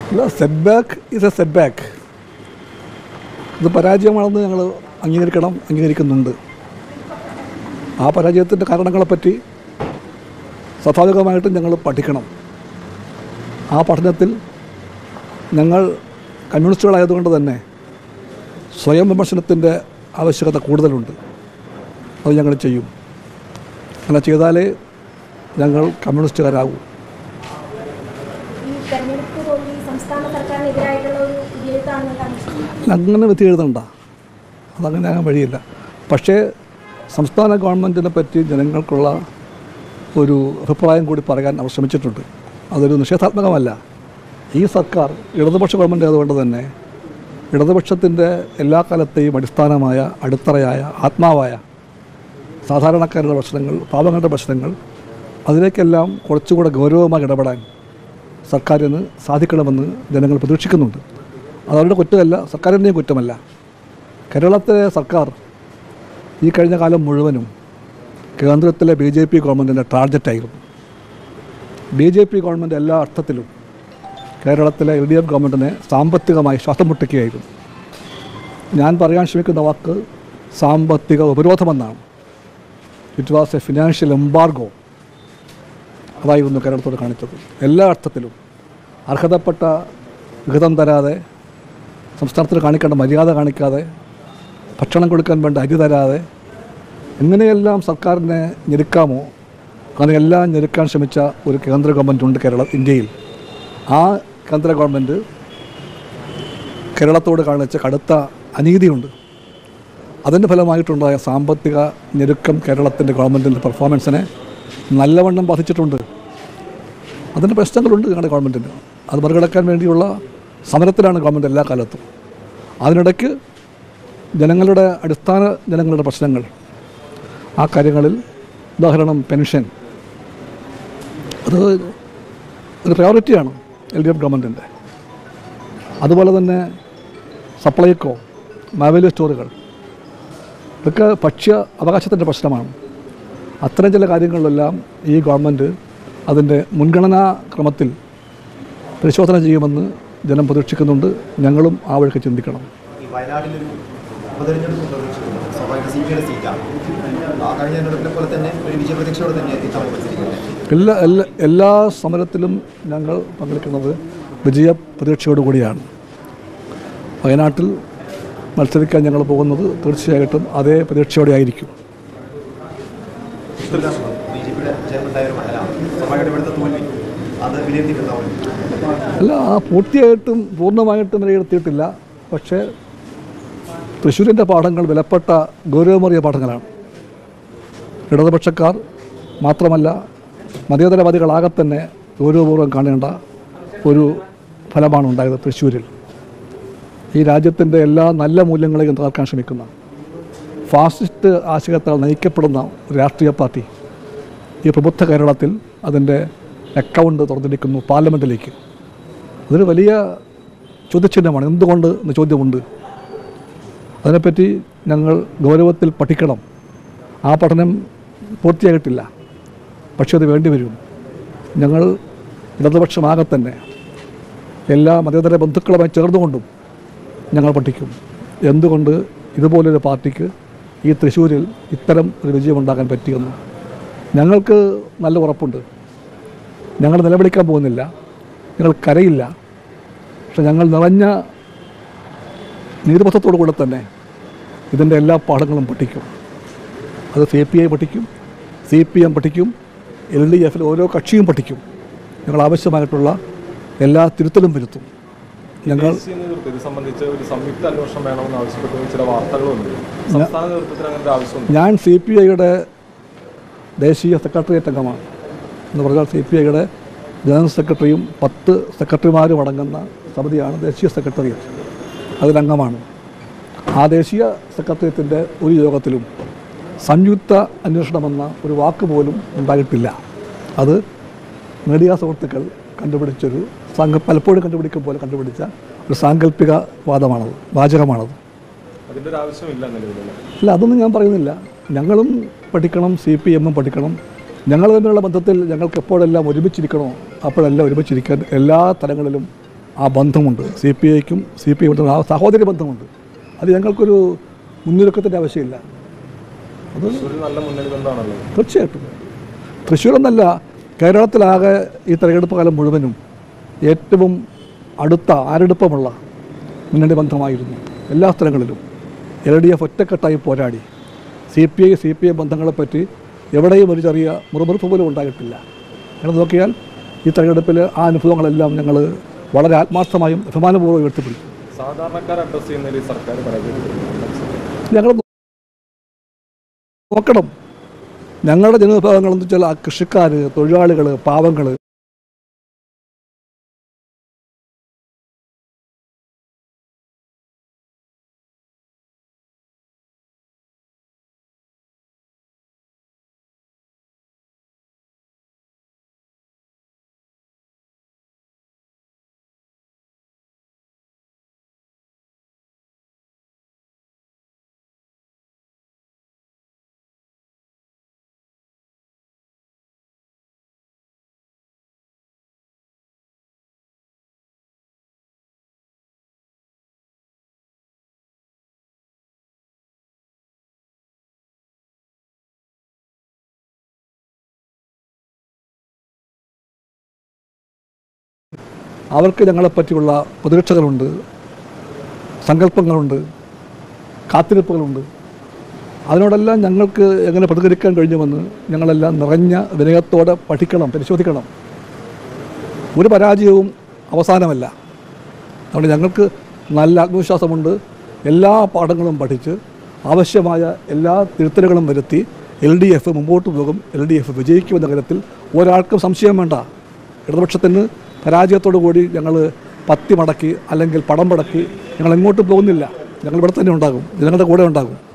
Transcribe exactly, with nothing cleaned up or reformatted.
അല്ല, set back is a set back. ഇത് പരാജയമാണെന്ന് ഞങ്ങൾ അംഗീകരിക്കണം, അംഗീകരിക്കുന്നുണ്ട്. ആ പരാജയത്തിൻ്റെ കാരണങ്ങളെപ്പറ്റി സ്വാഭാവികമായിട്ടും ഞങ്ങൾ പഠിക്കണം. ആ പഠനത്തിൽ ഞങ്ങൾ കമ്മ്യൂണിസ്റ്റുകളായതുകൊണ്ട് തന്നെ സ്വയം വിമർശനത്തിൻ്റെ ആവശ്യകത കൂടുതലുണ്ട്. അത് ഞങ്ങൾ ചെയ്യും. അങ്ങനെ ചെയ്താലേ ഞങ്ങൾ കമ്മ്യൂണിസ്റ്റുകാരാകും. അങ്ങനെ വിധി എഴുതണ്ട, അതങ്ങനെ ആകാൻ വഴിയില്ല. പക്ഷേ സംസ്ഥാന ഗവൺമെൻറ്റിനെ പറ്റി ജനങ്ങൾക്കുള്ള ഒരു അഭിപ്രായം കൂടി പറയാൻ അവർ ശ്രമിച്ചിട്ടുണ്ട്. അതൊരു നിഷേധാത്മകമല്ല. ഈ സർക്കാർ ഇടതുപക്ഷ ഗവൺമെൻറ് ആയതുകൊണ്ട് തന്നെ ഇടതുപക്ഷത്തിൻ്റെ എല്ലാ കാലത്തെയും അടിസ്ഥാനമായ അടിത്തറയായ ആത്മാവായ സാധാരണക്കാരുടെ പ്രശ്നങ്ങൾ, പാവങ്ങളുടെ പ്രശ്നങ്ങൾ, അതിലേക്കെല്ലാം കുറച്ചുകൂടെ ഗൗരവമായി ഇടപെടാൻ സർക്കാരിന് സാധിക്കണമെന്ന് ജനങ്ങൾ പ്രതീക്ഷിക്കുന്നുണ്ട്. അതവരുടെ കുറ്റമല്ല, സർക്കാരിൻ്റെയും കുറ്റമല്ല. കേരളത്തിലെ സർക്കാർ ഈ കഴിഞ്ഞ കാലം മുഴുവനും കേന്ദ്രത്തിലെ ബി ജെ പി ഗവൺമെൻറ്റിൻ്റെ ടാർഗറ്റായിരുന്നു. ബി ജെ പി ഗവൺമെൻറ് എല്ലാ അർത്ഥത്തിലും കേരളത്തിലെ എൽ ഡി എഫ് ഗവൺമെൻറ്റിനെ സാമ്പത്തികമായി ശ്വാസം മുട്ടിക്കുകയായിരുന്നു. ഞാൻ പറയാൻ ശ്രമിക്കുന്ന വാക്ക് സാമ്പത്തിക ഉപരോധമെന്നാണ്. It was a financial embargo. അതായിരുന്നു കേരളത്തോട് കാണിച്ചത്. എല്ലാ അർത്ഥത്തിലും അർഹതപ്പെട്ട വിഹിതം തരാതെ, സംസ്ഥാനത്തിൽ കാണിക്കേണ്ട മര്യാദ കാണിക്കാതെ, ഭക്ഷണം കൊടുക്കാൻ വേണ്ട അരി തരാതെ, എങ്ങനെയെല്ലാം സർക്കാരിനെ ഞെരുക്കാമോ അങ്ങനെയെല്ലാം ഞെരുക്കാൻ ശ്രമിച്ച ഒരു കേന്ദ്ര ഗവൺമെൻറ് ഉണ്ട് കേരള ഇന്ത്യയിൽ. ആ കേന്ദ്ര ഗവൺമെൻറ് കേരളത്തോട് കാണിച്ച കടുത്ത അനീതിയുണ്ട്. അതിൻ്റെ ഫലമായിട്ടുണ്ടായ സാമ്പത്തിക ഞെരുക്കം കേരളത്തിൻ്റെ ഗവൺമെൻറ്റിൻ്റെ പെർഫോമൻസിനെ നല്ലവണ്ണം ബാധിച്ചിട്ടുണ്ട്. അതിൻ്റെ പ്രശ്നങ്ങളുണ്ട് ഞങ്ങളുടെ ഗവൺമെൻറ്റിന്. അത് മറികടക്കാൻ വേണ്ടിയുള്ള സമരത്തിലാണ് ഗവൺമെൻറ് എല്ലാ കാലത്തും. അതിനിടയ്ക്ക് ജനങ്ങളുടെ അടിസ്ഥാന ജനങ്ങളുടെ പ്രശ്നങ്ങൾ, ആ കാര്യങ്ങളിൽ ഉദാഹരണം പെൻഷൻ, അത് ഒരു പ്രയോറിറ്റിയാണ് എൽ ഡി എഫ് ഗവൺമെൻറ്റിൻ്റെ. അതുപോലെ തന്നെ സപ്ലൈകോ, മാവേലി സ്റ്റോറുകൾ, ഇതൊക്കെ ഭക്ഷ്യ അവകാശത്തിൻ്റെ പ്രശ്നമാണ്. അത്തരം ചില കാര്യങ്ങളിലെല്ലാം ഈ ഗവൺമെൻറ് അതിൻ്റെ മുൻഗണനാ ക്രമത്തിൽ പരിശോധന ചെയ്യുമെന്ന് ജനം പ്രതീക്ഷിക്കുന്നുണ്ട്. ഞങ്ങളും ആ വഴിക്ക് ചിന്തിക്കണം. എല്ലാ എല്ലാ എല്ലാ സമരത്തിലും ഞങ്ങൾ പങ്കെടുക്കുന്നത് വിജയ പ്രതീക്ഷയോടുകൂടിയാണ്. വയനാട്ടിൽ മത്സരിക്കാൻ ഞങ്ങൾ പോകുന്നത് തീർച്ചയായിട്ടും അതേ പ്രതീക്ഷയോടെ ആയിരിക്കും. അല്ല, ആ പൂർത്തിയായിട്ടും പൂർണ്ണമായിട്ടും വിലയിരുത്തിയിട്ടില്ല. പക്ഷേ തൃശ്ശൂരിൻ്റെ പാഠങ്ങൾ വിലപ്പെട്ട ഗൗരവമേറിയ പാഠങ്ങളാണ്. ഇടതുപക്ഷക്കാർ മാത്രമല്ല, മതേതരവാദികളാകെ തന്നെ ഗൗരവപൂർവ്വം കാണേണ്ട ഒരു ഫലമാണ് ഉണ്ടായത് തൃശ്ശൂരിൽ. ഈ രാജ്യത്തിൻ്റെ എല്ലാ നല്ല മൂല്യങ്ങളെയും തകർക്കാൻ ശ്രമിക്കുന്ന ഫാസിസ്റ്റ് ആശയത്താൽ നയിക്കപ്പെടുന്ന രാഷ്ട്രീയ പാർട്ടി ഈ പ്രബുദ്ധ കേരളത്തിൽ അതിൻ്റെ അക്കൗണ്ട് തുറന്നിരിക്കുന്നു പാർലമെൻറ്റിലേക്ക്. അതൊരു വലിയ ചോദ്യചിഹ്നമാണ്. എന്തുകൊണ്ട് എന്ന ചോദ്യമുണ്ട്. അതിനെപ്പറ്റി ഞങ്ങൾ ഗൗരവത്തിൽ പഠിക്കണം. ആ പഠനം പൂർത്തിയായിട്ടില്ല, പക്ഷേ അത് വേണ്ടിവരും. ഞങ്ങൾ ഇടതുപക്ഷമാകെ തന്നെ എല്ലാ മതേതര ബന്ധുക്കളുമായി ചേർന്നുകൊണ്ടും ഞങ്ങൾ പഠിക്കും. എന്തുകൊണ്ട് ഇതുപോലൊരു പാർട്ടിക്ക് ഈ തൃശ്ശൂരിൽ ഇത്തരം ഒരു വിജയമുണ്ടാക്കാൻ പറ്റിയെന്ന് ഞങ്ങൾക്ക് നല്ല ഉറപ്പുണ്ട്. ഞങ്ങൾ നിലവിളിക്കാൻ പോകുന്നില്ല, ഞങ്ങൾ കരയില്ല. പക്ഷെ ഞങ്ങൾ നിറഞ്ഞ നീതിബോധത്തോടു കൂടെ തന്നെ ഇതിൻ്റെ എല്ലാ പാഠങ്ങളും പഠിക്കും. അത് സി പി ഐ പഠിക്കും, സി പി എം പഠിക്കും, എൽ ഡി എഫിൽ ഓരോ കക്ഷിയും പഠിക്കും. ഞങ്ങൾ ആവശ്യമായിട്ടുള്ള എല്ലാ തിരുത്തലും വരുത്തും. ഞങ്ങൾ ഇത് സംബന്ധിച്ച് ഒരു സംയുക്ത അന്വേഷണം വേണമെന്ന് ആവശ്യപ്പെട്ടു ചില വാർത്തകളുണ്ട്. സംസ്ഥാന നേതൃത്വത്തിന് അങ്ങനത്തെ ആവശ്യമുണ്ട്. ഞാൻ സി പി ഐയുടെ ദേശീയ സെക്രട്ടേറിയറ്റ് അംഗമാണ്. എന്ന് പറഞ്ഞാൽ സി പി ഐയുടെ ജനറൽ സെക്രട്ടറിയും പത്ത് സെക്രട്ടറിമാരും അടങ്ങുന്ന സമിതിയാണ് ദേശീയ സെക്രട്ടേറിയറ്റ്. അതിലംഗമാണ്. ആ ദേശീയ സെക്രട്ടേറിയറ്റിൻ്റെ ഒരു യോഗത്തിലും സംയുക്ത അന്വേഷണമെന്ന ഒരു വാക്ക് പോലും ഉണ്ടായിട്ടില്ല. അത് മീഡിയ സുഹൃത്തുക്കൾ കണ്ടുപിടിച്ചൊരു സാങ്ക പലപ്പോഴും കണ്ടുപിടിക്കും പോലെ കണ്ടുപിടിച്ച ഒരു സാങ്കല്പിക വാദമാണത്, വാചകമാണത്. അതിൻ്റെ ഒരു ആവശ്യമില്ല നിലവിലുള്ള. ഇല്ല, അതൊന്നും ഞാൻ പറയുന്നില്ല. ഞങ്ങളും പഠിക്കണം, സി പി എമ്മും പഠിക്കണം. ഞങ്ങൾ തമ്മിലുള്ള ബന്ധത്തിൽ ഞങ്ങൾക്ക് എപ്പോഴെല്ലാം ഒരുമിച്ചിരിക്കണോ അപ്പോഴെല്ലാം ഒരുമിച്ചിരിക്കാൻ എല്ലാ തലങ്ങളിലും ആ ബന്ധമുണ്ട്. സി പി ഐക്കും സി പി ഐ ആ സഹോദരി ബന്ധമുണ്ട്. അത് ഞങ്ങൾക്കൊരു മുന്നൊരുക്കത്തിൻ്റെ ആവശ്യമില്ല. അത് ഒരു നല്ല മുന്നണി ബന്ധമാണല്ലോ. തീർച്ചയായിട്ടും തൃശ്ശൂരെന്നല്ല, കേരളത്തിലാകെ ഈ തെരഞ്ഞെടുപ്പ് കാലം മുഴുവനും ഏറ്റവും അടുത്ത ആരെടുപ്പമുള്ള മുന്നണി ബന്ധമായിരുന്നു. എല്ലാ സ്ഥലങ്ങളിലും എൽ ഡി എഫ് ഒറ്റക്കെട്ടായി പോരാടി. C P I C P I ബന്ധങ്ങളെപ്പറ്റി എവിടെയും ഒരു ചെറിയ മുറുമുറുപ്പ് പോലും ഉണ്ടായിട്ടില്ല. അങ്ങനെ നോക്കിയാൽ ഈ തെരഞ്ഞെടുപ്പിൽ ആ അനുഭവങ്ങളെല്ലാം ഞങ്ങൾ വളരെ ആത്മാർത്ഥമായും അഭിമാനപൂർവ്വം ഉയർത്തിപ്പിടിക്കും. സാധാരണക്കാർ അഡ്രസ് ചെയ്യുന്നതിൽ സർക്കാർ പരാജയപ്പെട്ടു. ഞങ്ങൾ നോക്കണം, ഞങ്ങളുടെ ജനവിഭാഗങ്ങളെന്ന് വെച്ചാൽ ആ കൃഷിക്കാർ, തൊഴിലാളികൾ, പാവങ്ങൾ, അവർക്ക് ഞങ്ങളെപ്പറ്റിയുള്ള പ്രതിരക്ഷകളുണ്ട്, സങ്കല്പങ്ങളുണ്ട്, കാത്തിരിപ്പുകളുണ്ട്. അതിനോടെല്ലാം ഞങ്ങൾക്ക് എങ്ങനെ പ്രതികരിക്കാൻ കഴിഞ്ഞുവെന്ന് ഞങ്ങളെല്ലാം നിറഞ്ഞ വിനയത്തോടെ പഠിക്കണം, പരിശോധിക്കണം. ഒരു പരാജയവും അവസാനമല്ല. അതുകൊണ്ട് ഞങ്ങൾക്ക് നല്ല ആത്മവിശ്വാസമുണ്ട്. എല്ലാ പാഠങ്ങളും പഠിച്ച് ആവശ്യമായ എല്ലാ തിരുത്തലുകളും വരുത്തി എൽ ഡി എഫ് മുമ്പോട്ട് പോകും. എൽ ഡി എഫ് വിജയിക്കുമെന്ന കാര്യത്തിൽ ഒരാൾക്കും സംശയം വേണ്ട. ഇടതുപക്ഷത്തിന് പരാജയത്തോടു കൂടി ഞങ്ങൾ പത്തി മടക്കി അല്ലെങ്കിൽ പടം മടക്കി ഞങ്ങൾ എങ്ങോട്ടും പോകുന്നില്ല. ഞങ്ങൾ ഇവിടെ തന്നെ ഉണ്ടാകും, ജനങ്ങളുടെ കൂടെ ഉണ്ടാകും.